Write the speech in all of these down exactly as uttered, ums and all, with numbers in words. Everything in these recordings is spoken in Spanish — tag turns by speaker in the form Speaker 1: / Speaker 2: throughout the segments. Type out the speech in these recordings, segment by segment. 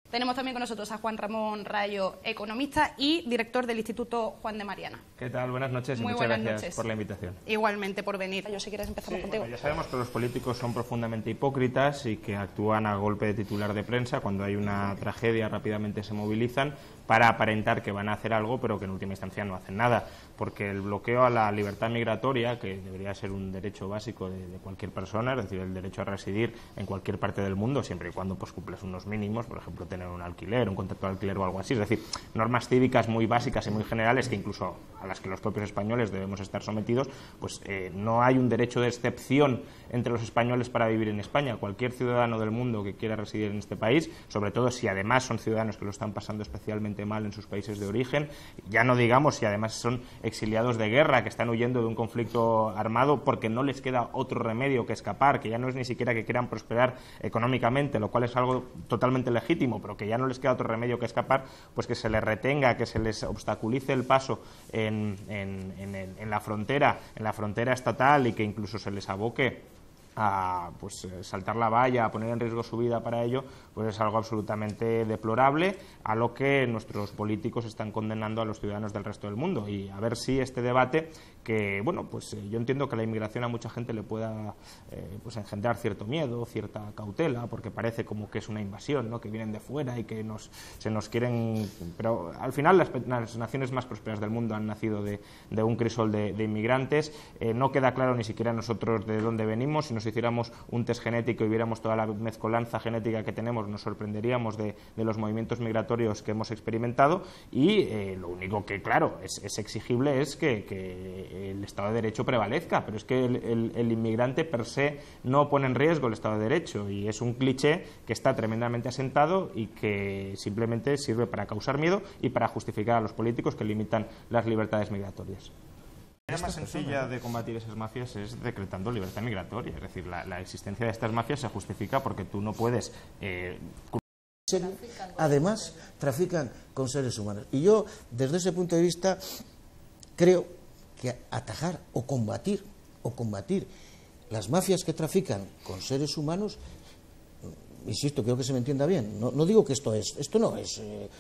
Speaker 1: Tenemos también con nosotros a Juan Ramón Rayo, economista y director del Instituto Juan de Mariana.
Speaker 2: ¿Qué tal? Buenas noches y
Speaker 1: Muy
Speaker 2: muchas
Speaker 1: buenas
Speaker 2: gracias
Speaker 1: noches.
Speaker 2: por la invitación.
Speaker 1: Igualmente por venir. Yo, si quieres, empezamos
Speaker 2: Sí,
Speaker 1: contigo.
Speaker 2: bueno, ya sabemos que los políticos son profundamente hipócritas y que actúan a golpe de titular de prensa. Cuando hay una tragedia rápidamente se movilizan para aparentar que van a hacer algo, pero que en última instancia no hacen nada. Porque el bloqueo a la libertad migratoria, que debería ser un derecho básico de, de cualquier persona, es decir, el derecho a residir en cualquier parte del mundo, siempre y cuando pues cumples unos mínimos, por ejemplo, tener un alquiler, un contrato de alquiler o algo así, es decir, normas cívicas muy básicas y muy generales que incluso a las que los propios españoles debemos estar sometidos, pues eh, no hay un derecho de excepción entre los españoles para vivir en España. Cualquier ciudadano del mundo que quiera residir en este país, sobre todo si además son ciudadanos que lo están pasando especialmente mal en sus países de origen, ya no digamos si además son exiliados de guerra, que están huyendo de un conflicto armado porque no les queda otro remedio que escapar, que ya no es ni siquiera que quieran prosperar económicamente, lo cual es algo totalmente legítimo, pero que ya no les queda otro remedio que escapar, pues que se les retenga, que se les obstaculice el paso en, en, en, en la frontera, en la frontera estatal y que incluso se les aboque a pues, saltar la valla, a poner en riesgo su vida para ello, pues es algo absolutamente deplorable, a lo que nuestros políticos están condenando a los ciudadanos del resto del mundo. Y a ver si este debate, que bueno, pues eh, yo entiendo que la inmigración a mucha gente le pueda eh, pues engendrar cierto miedo, cierta cautela, porque parece como que es una invasión, ¿no?, que vienen de fuera y que nos, se nos quieren... Pero al final las, las naciones más prósperas del mundo han nacido de, de un crisol de, de inmigrantes. Eh, no queda claro ni siquiera nosotros de dónde venimos. Si nos hiciéramos un test genético y viéramos toda la mezcolanza genética que tenemos, nos sorprenderíamos de, de los movimientos migratorios que hemos experimentado y eh, lo único que, claro, es, es exigible es que, que el Estado de Derecho prevalezca, pero es que el, el, el inmigrante per se no pone en riesgo el Estado de Derecho y es un cliché que está tremendamente asentado y que simplemente sirve para causar miedo y para justificar a los políticos que limitan las libertades migratorias. La manera más sencilla de combatir esas mafias es decretando libertad migratoria, es decir, la, la existencia de estas mafias se justifica porque tú no puedes... Eh,
Speaker 3: Además, trafican con seres humanos. Y yo, desde ese punto de vista, creo que atajar o combatir, o combatir las mafias que trafican con seres humanos, insisto, creo que se me entienda bien, no, no digo que esto es, esto no es... Eh,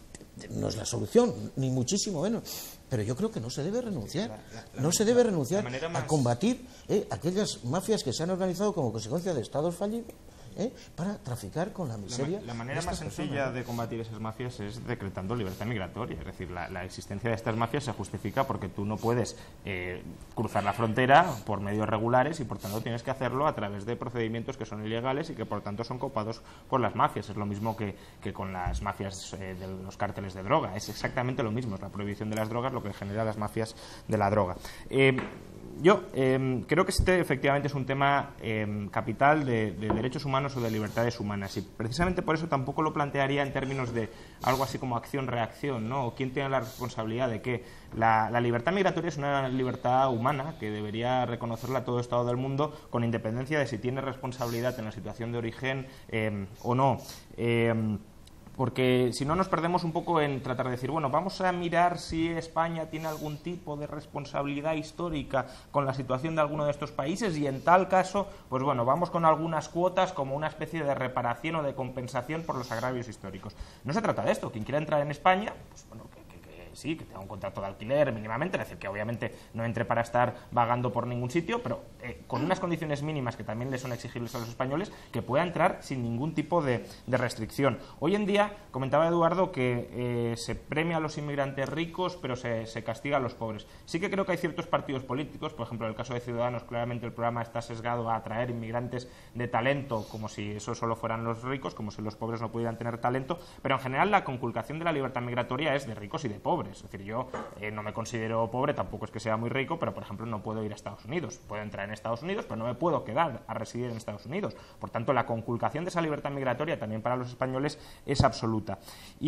Speaker 3: no es la solución, ni muchísimo menos, pero yo creo que no se debe renunciar, la, la, la, no se debe renunciar más... a combatir eh, aquellas mafias que se han organizado como consecuencia de estados fallidos, ¿eh?, para traficar con la miseria.
Speaker 2: La, la manera más sencilla personas, ¿no?, de combatir esas mafias es decretando libertad migratoria, es decir, la, la existencia de estas mafias se justifica porque tú no puedes eh, cruzar la frontera por medios regulares y por tanto tienes que hacerlo a través de procedimientos que son ilegales y que por tanto son copados por las mafias. Es lo mismo que, que con las mafias eh, de los cárteles de droga, es exactamente lo mismo, es la prohibición de las drogas lo que genera las mafias de la droga. Eh, Yo eh, creo que este efectivamente es un tema eh, capital de, de derechos humanos o de libertades humanas y precisamente por eso tampoco lo plantearía en términos de algo así como acción-reacción, ¿no? ¿Quién tiene la responsabilidad de qué? La, la libertad migratoria es una libertad humana que debería reconocerla todo Estado del mundo con independencia de si tiene responsabilidad en la situación de origen eh, o no. Eh, Porque si no nos perdemos un poco en tratar de decir, bueno, vamos a mirar si España tiene algún tipo de responsabilidad histórica con la situación de alguno de estos países y en tal caso, pues bueno, vamos con algunas cuotas como una especie de reparación o de compensación por los agravios históricos. No se trata de esto. Quien quiera entrar en España, pues bueno, que, que, que sí, que tenga un contrato de alquiler mínimamente, es decir, que obviamente no entre para estar vagando por ningún sitio, pero eh, con unas condiciones mínimas que también le son exigibles a los españoles, que pueda entrar sin ningún tipo de, de restricción. Hoy en día, comentaba Eduardo que eh, se premia a los inmigrantes ricos, pero se, se castiga a los pobres. Sí que creo que hay ciertos partidos políticos, por ejemplo, en el caso de Ciudadanos, claramente el programa está sesgado a atraer inmigrantes de talento, como si eso solo fueran los ricos, como si los pobres no pudieran tener talento, pero en general la conculcación de la libertad migratoria es de ricos y de pobres. Es decir, yo eh, no me considero pobre, tampoco es que sea muy rico, pero por ejemplo no puedo ir a Estados Unidos. Puedo entrar en Estados Unidos, pero no me puedo quedar a residir en Estados Unidos. Por tanto, la conculcación de esa libertad migratoria también para los españoles es absoluta.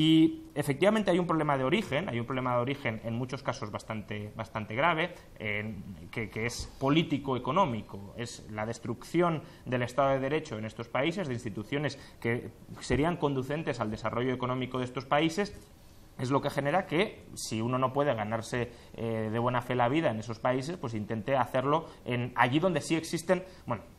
Speaker 2: Y efectivamente hay un problema de origen, hay un problema de origen en muchos casos bastante, bastante grave, eh, que, que es político-económico, es la destrucción del Estado de Derecho en estos países, de instituciones que serían conducentes al desarrollo económico de estos países. Es lo que genera que, si uno no puede ganarse eh, de buena fe la vida en esos países, pues intente hacerlo en allí donde sí existen, bueno,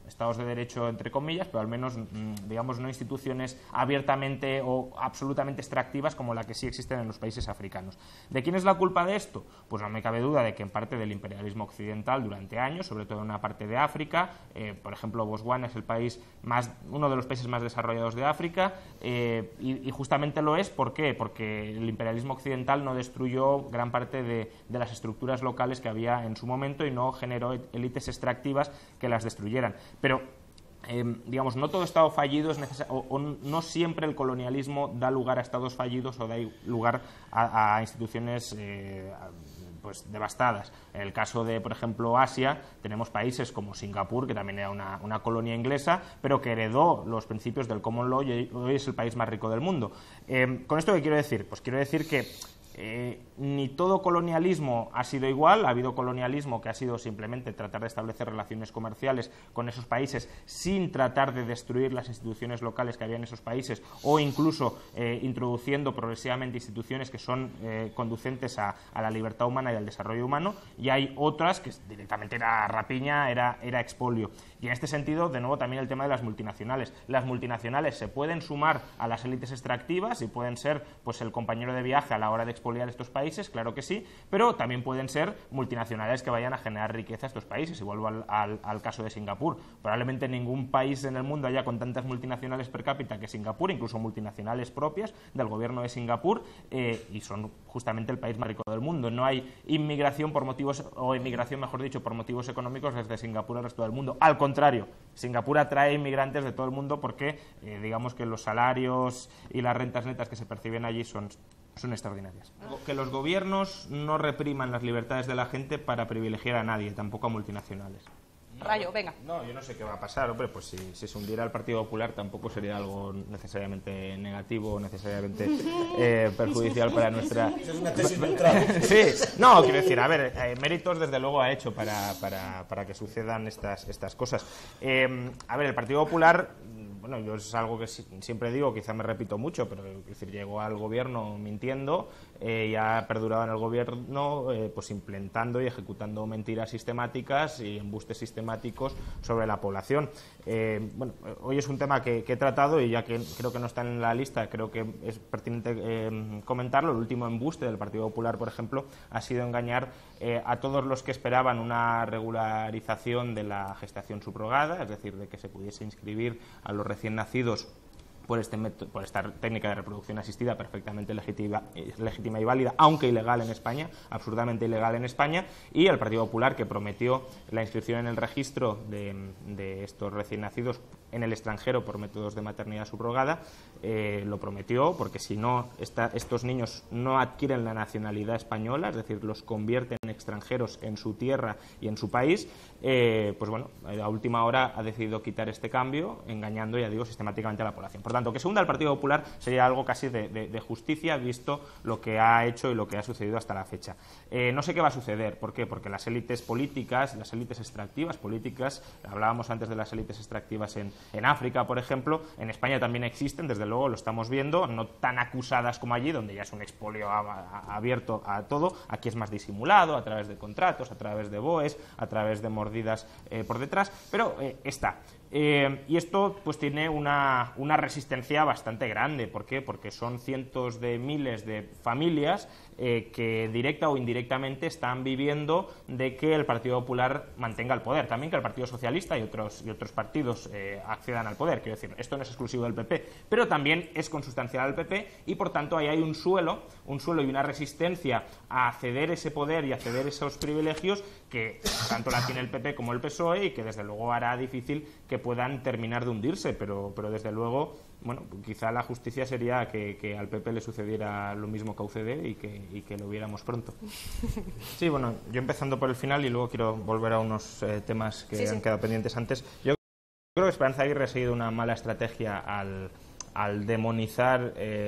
Speaker 2: estados de derecho entre comillas, pero al menos, digamos, no instituciones abiertamente o absolutamente extractivas como la que sí existen en los países africanos. ¿De quién es la culpa de esto? Pues no me cabe duda de que en parte del imperialismo occidental durante años, sobre todo en una parte de África. Eh, por ejemplo, Botswana es el país más, uno de los países más desarrollados de África, eh, y, y justamente lo es. ¿Por qué? Porque el imperialismo occidental no destruyó gran parte de, de las estructuras locales que había en su momento y no generó élites extractivas que las destruyeran. Pero Eh, digamos, no todo Estado fallido es necesario, o, o no siempre el colonialismo da lugar a Estados fallidos o da lugar a, a instituciones eh, pues devastadas. En el caso de, por ejemplo, Asia, tenemos países como Singapur, que también era una, una colonia inglesa, pero que heredó los principios del common law y hoy es el país más rico del mundo. Eh, ¿Con esto qué quiero decir? Pues quiero decir que Eh, ni todo colonialismo ha sido igual. Ha habido colonialismo que ha sido simplemente tratar de establecer relaciones comerciales con esos países sin tratar de destruir las instituciones locales que había en esos países, o incluso eh, introduciendo progresivamente instituciones que son eh, conducentes a, a la libertad humana y al desarrollo humano, y hay otras que directamente era rapiña, era, era expolio. Y en este sentido, de nuevo, también el tema de las multinacionales. Las multinacionales se pueden sumar a las élites extractivas y pueden ser, pues, el compañero de viaje a la hora de expoliar estos países, claro que sí, pero también pueden ser multinacionales que vayan a generar riqueza a estos países. Y vuelvo al, al, al caso de Singapur. Probablemente ningún país en el mundo haya con tantas multinacionales per cápita que Singapur, incluso multinacionales propias del gobierno de Singapur, eh, y son justamente el país más rico del mundo. No hay inmigración por motivos, o inmigración, mejor dicho, por motivos económicos desde Singapur al resto del mundo. Al contrario, Singapur atrae inmigrantes de todo el mundo porque, eh, digamos que los salarios y las rentas netas que se perciben allí son, son extraordinarias. Que los gobiernos no repriman las libertades de la gente para privilegiar a nadie, tampoco a multinacionales.
Speaker 1: Rayo, venga.
Speaker 2: No, yo no sé qué va a pasar, hombre, pues si, si se hundiera el Partido Popular tampoco sería algo necesariamente negativo o necesariamente eh, perjudicial para nuestra...
Speaker 3: Es una tesis neutral.
Speaker 2: Sí, no, quiero decir, a ver, eh, méritos desde luego ha hecho para, para, para que sucedan estas, estas cosas. Eh, a ver, el Partido Popular... Bueno, yo es algo que siempre digo, quizá me repito mucho, pero es decir, llegó al gobierno mintiendo eh, y ha perdurado en el gobierno eh, pues implementando y ejecutando mentiras sistemáticas y embustes sistemáticos sobre la población. Eh, bueno, hoy es un tema que, que he tratado y ya que creo que no está en la lista, creo que es pertinente eh, comentarlo. El último embuste del Partido Popular, por ejemplo, ha sido engañar eh, a todos los que esperaban una regularización de la gestación subrogada, es decir, de que se pudiese inscribir a los recién nacidos por, este método, por esta técnica de reproducción asistida perfectamente legítima, legítima y válida, aunque ilegal en España, absurdamente ilegal en España, y el Partido Popular, que prometió la inscripción en el registro de, de estos recién nacidos en el extranjero por métodos de maternidad subrogada, eh, lo prometió porque si no, esta, estos niños no adquieren la nacionalidad española, es decir, los convierten en extranjeros en su tierra y en su país, eh, pues bueno, a última hora ha decidido quitar este cambio, engañando, ya digo, sistemáticamente a la población. Por tanto, que se hunda el Partido Popular sería algo casi de, de, de justicia, visto lo que ha hecho y lo que ha sucedido hasta la fecha. Eh, no sé qué va a suceder. ¿Por qué? Porque las élites políticas, las élites extractivas políticas, hablábamos antes de las élites extractivas en, en África, por ejemplo, en España también existen, desde luego lo estamos viendo, no tan acusadas como allí, donde ya es un expolio a, a, abierto a todo. Aquí es más disimulado, a través de contratos, a través de B O Es, a través de mordidas eh, por detrás, pero eh, está. Eh, y esto pues tiene una, una resistencia bastante grande. ¿Por qué? Porque son cientos de miles de familias eh, que directa o indirectamente están viviendo de que el Partido Popular mantenga el poder. También que el Partido Socialista y otros, y otros partidos eh, accedan al poder. Quiero decir, esto no es exclusivo del P P, pero también es consustancial al P P y por tanto ahí hay un suelo, un suelo y una resistencia a ceder ese poder y a ceder esos privilegios que tanto la tiene el P P como el P S O E y que desde luego hará difícil que puedan terminar de hundirse, pero, pero desde luego, bueno, quizá la justicia sería que, que al P P le sucediera lo mismo que a U C D y que, y que lo viéramos pronto. Sí, bueno, yo empezando por el final y luego quiero volver a unos eh, temas que sí, han sí. quedado pendientes antes. Yo creo que Esperanza Aguirre ha seguido una mala estrategia al, al demonizar eh,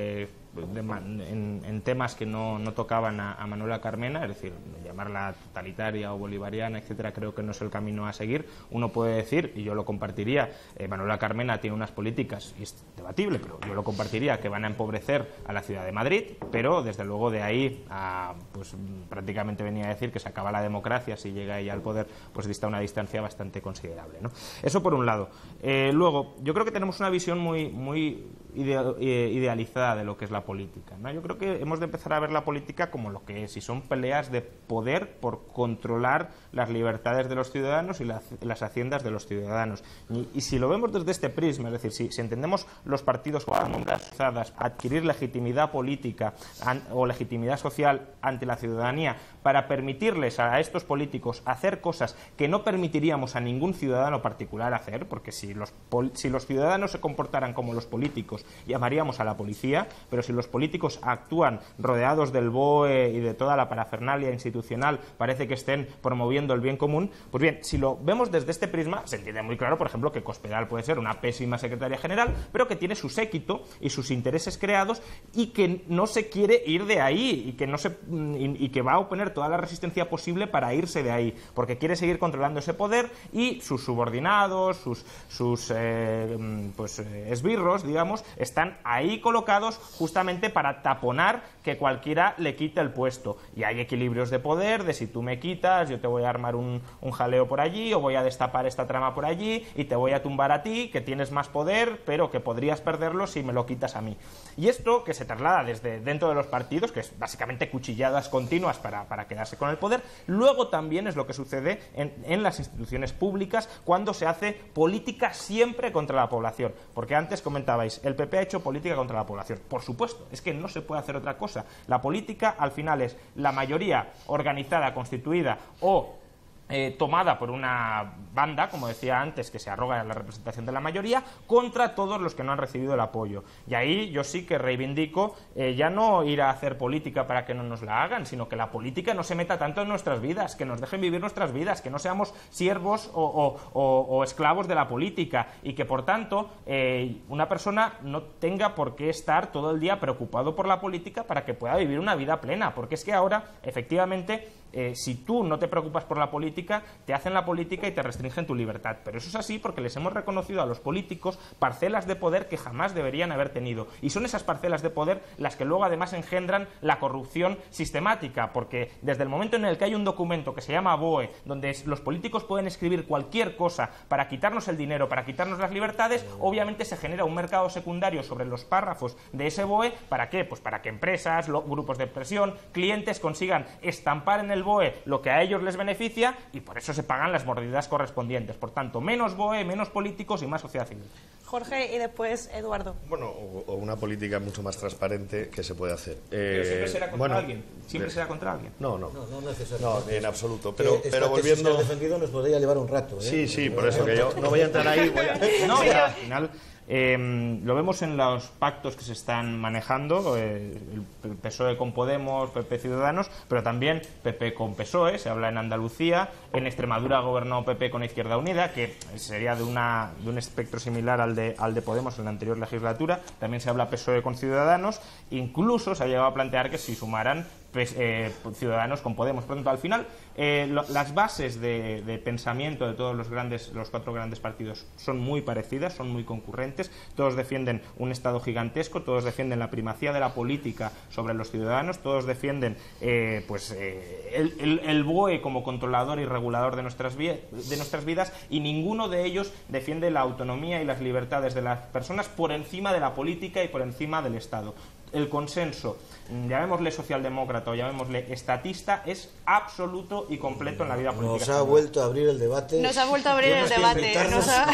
Speaker 2: de, en, en temas que no, no tocaban a, a Manuela Carmena, es decir, llamarla totalitaria o bolivariana, etcétera, creo que no es el camino a seguir. Uno puede decir, y yo lo compartiría, eh, Manuela Carmena tiene unas políticas, y es debatible, pero yo lo compartiría, que van a empobrecer a la ciudad de Madrid, pero desde luego de ahí a, pues prácticamente venía a decir que se acaba la democracia si llega ella al poder, pues dista una distancia bastante considerable, ¿no? Eso por un lado. Eh, luego, yo creo que tenemos una visión muy, muy idea, idealizada de lo que es la política, ¿no? Yo creo que hemos de empezar a ver la política como lo que es, y son peleas de poder por controlar las libertades de los ciudadanos y las, las haciendas de los ciudadanos. Y, y si lo vemos desde este prisma, es decir, si, si entendemos los partidos como emplazadas a adquirir legitimidad política an, o legitimidad social ante la ciudadanía para permitirles a estos políticos hacer cosas que no permitiríamos a ningún ciudadano particular hacer, porque si los, si los ciudadanos se comportaran como los políticos, llamaríamos a la policía, pero si los políticos actúan rodeados del B O E y de toda la parafernalia institucional, parece que estén promoviendo el bien común. Pues bien, si lo vemos desde este prisma, se entiende muy claro, por ejemplo, que Cospedal puede ser una pésima secretaria general, pero que tiene su séquito y sus intereses creados y que no se quiere ir de ahí y que, no se, y, y que va a oponer toda la resistencia posible para irse de ahí, porque quiere seguir controlando ese poder y sus subordinados, sus, sus eh, pues, eh, esbirros, digamos, están ahí colocados justamente para taponar que cualquiera le quite el puesto. Y hay equilibrios de poder, de si tú me quitas, yo te voy a armar un, un jaleo por allí, o voy a destapar esta trama por allí, y te voy a tumbar a ti, que tienes más poder, pero que podrías perderlo si me lo quitas a mí. Y esto, que se traslada desde dentro de los partidos, que es básicamente cuchilladas continuas para, para quedarse con el poder, luego también es lo que sucede en, en las instituciones públicas cuando se hace política siempre contra la población. Porque antes comentabais, el P P ha hecho política contra la población. Por supuesto, es que no se puede hacer otra cosa. La política, al final, es la mayoría organizada, constituida o Eh, tomada por una banda, como decía antes, que se arroga en la representación de la mayoría, contra todos los que no han recibido el apoyo. Y ahí yo sí que reivindico eh, ya no ir a hacer política para que no nos la hagan, sino que la política no se meta tanto en nuestras vidas, que nos dejen vivir nuestras vidas, que no seamos siervos o, o, o, o esclavos de la política, y que por tanto eh, una persona no tenga por qué estar todo el día preocupado por la política para que pueda vivir una vida plena, porque es que ahora, efectivamente, Eh, si tú no te preocupas por la política, te hacen la política y te restringen tu libertad. Pero eso es así porque les hemos reconocido a los políticos parcelas de poder que jamás deberían haber tenido. Y son esas parcelas de poder las que luego además engendran la corrupción sistemática, porque desde el momento en el que hay un documento que se llama B O E, donde los políticos pueden escribir cualquier cosa para quitarnos el dinero, para quitarnos las libertades, obviamente se genera un mercado secundario sobre los párrafos de ese B O E. ¿Para qué? Pues para que empresas, lo, grupos de presión, clientes consigan estampar en el B O E lo que a ellos les beneficia, y por eso se pagan las mordidas correspondientes. Por tanto, menos B O E, menos políticos y más sociedad civil.
Speaker 1: Jorge y después Eduardo.
Speaker 4: Bueno, o, o una política mucho más transparente que se puede hacer.
Speaker 2: Pero
Speaker 4: eh,
Speaker 2: siempre será contra
Speaker 4: bueno,
Speaker 2: alguien. Siempre
Speaker 4: de,
Speaker 2: será contra alguien.
Speaker 4: No, no.
Speaker 3: No, no necesariamente.
Speaker 4: No, en absoluto. Pero, pero volviendo.
Speaker 3: Que defendido nos podría llevar un rato, ¿eh?
Speaker 4: Sí, sí, por eso que yo no voy a entrar ahí. Voy a...
Speaker 2: No, ya, al final. Eh, lo vemos en los pactos que se están manejando, eh, el P S O E con Podemos, P P Ciudadanos, pero también P P con P S O E, se habla en Andalucía, en Extremadura gobernó P P con Izquierda Unida, que sería de, una, de un espectro similar al de, al de Podemos en la anterior legislatura, también se habla P S O E con Ciudadanos, incluso se ha llegado a plantear que si sumaran pues, eh, Ciudadanos con Podemos. Por lo tanto, al final, eh, lo, las bases de, de pensamiento de todos los grandes, los cuatro grandes partidos son muy parecidas, son muy concurrentes. Todos defienden un Estado gigantesco, todos defienden la primacía de la política sobre los ciudadanos, todos defienden eh, pues, eh, el, el, el B O E como controlador y regulador de nuestras, de nuestras vidas, y ninguno de ellos defiende la autonomía y las libertades de las personas por encima de la política y por encima del Estado. El consenso, llamémosle socialdemócrata o llamémosle estatista, es absoluto y completo en la vida política.
Speaker 3: Nos ha vuelto a abrir el debate.
Speaker 1: Nos ha vuelto a abrir el debate. Nos ha...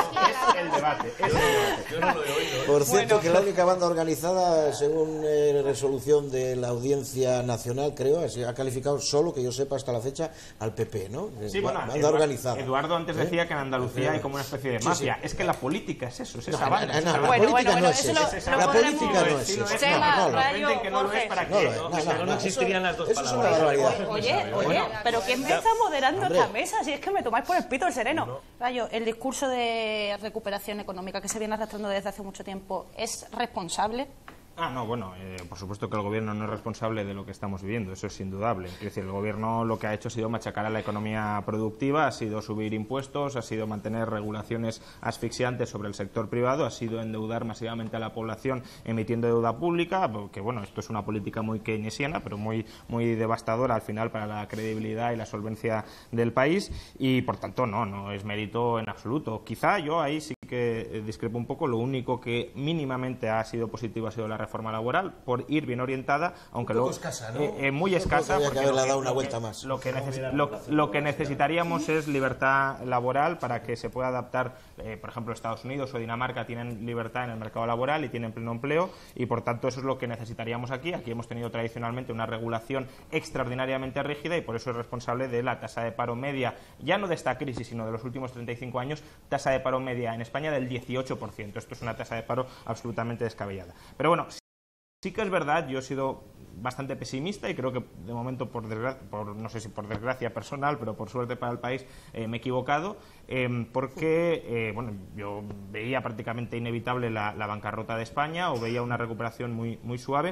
Speaker 2: Es el debate. Es el debate.
Speaker 4: Yo no lo he oído.
Speaker 3: Por cierto,
Speaker 1: Bueno.
Speaker 3: que la única banda organizada, según eh, resolución de la Audiencia Nacional, creo, así, ha calificado solo, que yo sepa hasta la fecha, al P P, ¿no?
Speaker 2: Sí, bueno,
Speaker 3: banda
Speaker 2: Eduardo,
Speaker 3: organizada.
Speaker 2: Eduardo antes
Speaker 3: ¿Eh?
Speaker 2: decía que en Andalucía hay como una especie de
Speaker 3: Sí,
Speaker 2: mafia.
Speaker 3: sí.
Speaker 2: Es que la política es eso, es esa
Speaker 3: No,
Speaker 2: banda.
Speaker 3: no,
Speaker 2: es
Speaker 3: no,
Speaker 2: esa
Speaker 3: la
Speaker 2: banda.
Speaker 1: Bueno,
Speaker 3: política
Speaker 1: bueno,
Speaker 3: no es
Speaker 1: eso
Speaker 3: eso.
Speaker 1: lo-
Speaker 2: Es esa
Speaker 1: lo
Speaker 3: La
Speaker 2: banda.
Speaker 1: podremos-
Speaker 3: política no es
Speaker 2: Sí, lo
Speaker 3: eso.
Speaker 2: es.
Speaker 1: Chema,
Speaker 3: No, no, no.
Speaker 1: Rayo,
Speaker 2: Inventen que no lo es
Speaker 1: Jorge.
Speaker 2: para
Speaker 3: No,
Speaker 2: que
Speaker 3: lo es, no, no,
Speaker 2: no,
Speaker 3: no,
Speaker 5: no existirían las dos
Speaker 3: eso es una
Speaker 5: palabras.
Speaker 3: barbaridad.
Speaker 1: Oye, oye, pero ¿quién me está moderando
Speaker 3: Hombre.
Speaker 1: esta mesa? Si es que me tomáis por el pito el sereno. Rayo, el discurso de recuperación económica que se viene arrastrando desde hace mucho tiempo, ¿es responsable?
Speaker 2: Ah, no, bueno, eh, por supuesto que el Gobierno no es responsable de lo que estamos viviendo, eso es indudable. Es decir, el Gobierno lo que ha hecho ha sido machacar a la economía productiva, ha sido subir impuestos, ha sido mantener regulaciones asfixiantes sobre el sector privado, ha sido endeudar masivamente a la población emitiendo deuda pública, porque bueno, esto es una política muy keynesiana, pero muy, muy devastadora al final para la credibilidad y la solvencia del país y, por tanto, no, no es mérito en absoluto. Quizá yo ahí sí que discrepo un poco, lo único que mínimamente ha sido positivo ha sido la reforma laboral, por ir bien orientada, aunque luego
Speaker 3: escasa, ¿no?
Speaker 2: eh, eh, muy
Speaker 3: Yo
Speaker 2: escasa,
Speaker 3: creo que
Speaker 2: porque
Speaker 3: había que
Speaker 2: lo
Speaker 3: haberle
Speaker 2: que,
Speaker 3: dado una
Speaker 2: lo
Speaker 3: vuelta
Speaker 2: que-
Speaker 3: más.
Speaker 2: lo que, neces- lo, lo que necesitaríamos es libertad laboral para que se pueda adaptar, eh, por ejemplo, Estados Unidos o Dinamarca tienen libertad en el mercado laboral y tienen pleno empleo y, por tanto, eso es lo que necesitaríamos aquí. Aquí hemos tenido tradicionalmente una regulación extraordinariamente rígida y por eso es responsable de la tasa de paro media, ya no de esta crisis, sino de los últimos treinta y cinco años, tasa de paro media en España del dieciocho por ciento. Esto es una tasa de paro absolutamente descabellada. Pero bueno, sí que es verdad, yo he sido bastante pesimista y creo que de momento, por, desgra por no sé si por desgracia personal, pero por suerte para el país, eh, me he equivocado, eh, porque eh, bueno, yo veía prácticamente inevitable la, la bancarrota de España o veía una recuperación muy, muy suave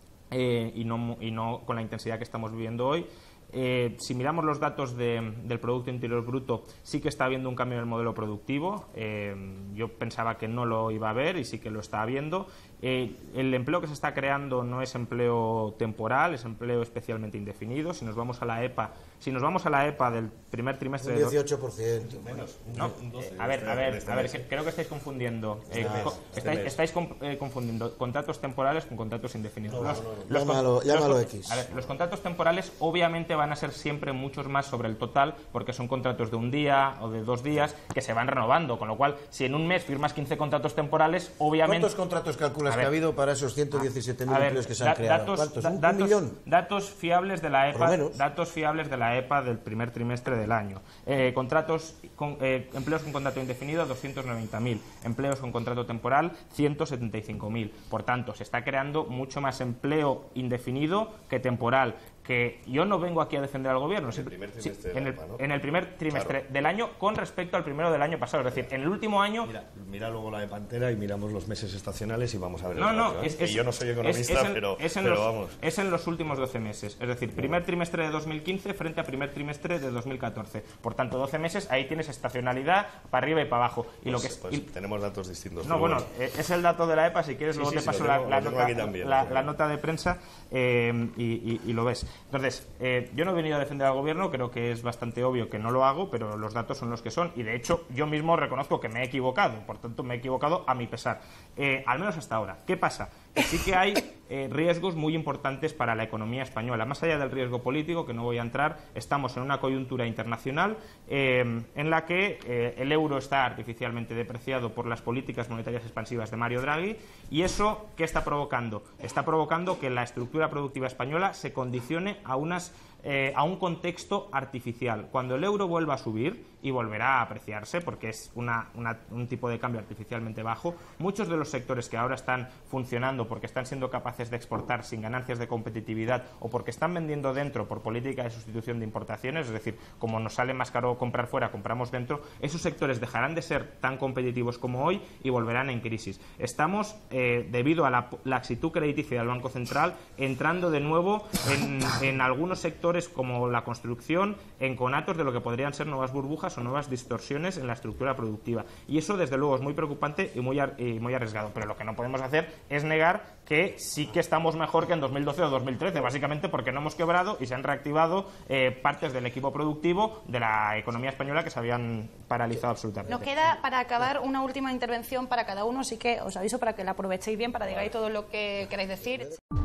Speaker 2: eh, y, no, y no con la intensidad que estamos viviendo hoy. Eh, si miramos los datos de, del Producto Interior Bruto, sí que está habiendo un cambio en el modelo productivo. Eh, yo pensaba que no lo iba a haber y sí que lo está habiendo. Eh, el empleo que se está creando no es empleo temporal, es empleo especialmente indefinido. Si nos vamos a la EPA, si nos vamos a la EPA del primer trimestre
Speaker 3: Un
Speaker 2: de
Speaker 3: dieciocho por ciento.
Speaker 4: Menos.
Speaker 2: no, eh, a ver, a ver, a ver, que- creo que estáis confundiendo. eh,
Speaker 4: mes,
Speaker 2: co-
Speaker 4: este
Speaker 2: estáis
Speaker 4: mes.
Speaker 2: estáis com- eh, confundiendo contratos temporales con contratos indefinidos. Los- los
Speaker 3: Llámalo-
Speaker 2: con-
Speaker 3: llámalo
Speaker 2: los-
Speaker 3: X.
Speaker 2: a ver, los contratos temporales obviamente van a ser siempre muchos más sobre el total porque son contratos de un día o de dos días que se van renovando, con lo cual si en un mes firmas quince contratos temporales, obviamente...
Speaker 3: ¿Cuántos contratos calculas
Speaker 2: A
Speaker 3: que
Speaker 2: ver.
Speaker 3: ha habido para esos ciento diecisiete mil
Speaker 2: A ver,
Speaker 3: empleos que se han
Speaker 2: da-
Speaker 3: creado?
Speaker 2: datos,
Speaker 3: ¿Cuántos?
Speaker 2: da-
Speaker 3: ¿Un, un
Speaker 2: datos,
Speaker 3: millón?
Speaker 2: datos fiables de la
Speaker 3: Por lo
Speaker 2: EPA,
Speaker 3: menos.
Speaker 2: datos fiables de la EPA del primer trimestre del año. Eh, contratos con, eh, empleos con contrato indefinido doscientos noventa mil, empleos con contrato temporal ciento setenta y cinco mil. Por tanto, se está creando mucho más empleo indefinido que temporal. Que yo no vengo aquí a defender al gobierno.
Speaker 4: En el primer
Speaker 2: Sí,
Speaker 4: trimestre de
Speaker 2: en
Speaker 4: la
Speaker 2: el,
Speaker 4: EPA, ¿no?
Speaker 2: en el primer trimestre
Speaker 4: Claro.
Speaker 2: del año con respecto al primero del año pasado. Es decir, en el último año...
Speaker 4: Mira, mira luego la de Pantera y miramos los meses estacionales y vamos a ver el
Speaker 2: No, no,
Speaker 4: ratio, ¿eh?
Speaker 2: es,
Speaker 4: Que
Speaker 2: es-
Speaker 4: yo no soy economista,
Speaker 2: es- es en,
Speaker 4: pero,
Speaker 2: es en
Speaker 4: pero
Speaker 2: los,
Speaker 4: vamos.
Speaker 2: es en los últimos doce meses. Es decir, primer trimestre de dos mil quince frente a primer trimestre de dos mil catorce. Por tanto, doce meses, ahí tienes estacionalidad para arriba y para abajo. Y lo que
Speaker 4: Pues,
Speaker 2: es-
Speaker 4: pues
Speaker 2: y-
Speaker 4: tenemos datos distintos.
Speaker 2: no,
Speaker 4: pero
Speaker 2: bueno, eh, es el dato de la EPA, si quieres
Speaker 4: Sí,
Speaker 2: luego
Speaker 4: sí,
Speaker 2: te
Speaker 4: sí,
Speaker 2: paso
Speaker 4: lo
Speaker 2: la,
Speaker 4: tengo-
Speaker 2: la
Speaker 4: lo tengo
Speaker 2: nota,
Speaker 4: aquí también,
Speaker 2: la-
Speaker 4: lo tengo.
Speaker 2: la nota de prensa eh, y, y- y lo ves. Entonces, eh, yo no he venido a defender al gobierno, creo que es bastante obvio que no lo hago, pero los datos son los que son y de hecho yo mismo reconozco que me he equivocado, por tanto me he equivocado a mi pesar, eh, al menos hasta ahora. ¿Qué pasa? Que sí que hay eh, riesgos muy importantes para la economía española. Más allá del riesgo político, que no voy a entrar, estamos en una coyuntura internacional eh, en la que eh, el euro está artificialmente depreciado por las políticas monetarias expansivas de Mario Draghi y eso, ¿qué está provocando? Está provocando que la estructura productiva española se condicione a unas Eh, a un contexto artificial. Cuando el euro vuelva a subir, y volverá a apreciarse porque es una, una, un tipo de cambio artificialmente bajo, muchos de los sectores que ahora están funcionando porque están siendo capaces de exportar sin ganancias de competitividad o porque están vendiendo dentro por política de sustitución de importaciones, es decir, como nos sale más caro comprar fuera, compramos dentro, esos sectores dejarán de ser tan competitivos como hoy y volverán en crisis. Estamos, eh, debido a la laxitud crediticia del Banco Central, entrando de nuevo en, en algunos sectores como la construcción, en conatos de lo que podrían ser nuevas burbujas o nuevas distorsiones en la estructura productiva. Y eso, desde luego, es muy preocupante y muy, y muy arriesgado. Pero lo que no podemos hacer es negar que sí que estamos mejor que en dos mil doce o dos mil trece, básicamente porque no hemos quebrado y se han reactivado eh, partes del equipo productivo de la economía española que se habían paralizado absolutamente.
Speaker 1: Nos queda para acabar una última intervención para cada uno, así que os aviso para que la aprovechéis bien, para digáis todo lo que queráis decir.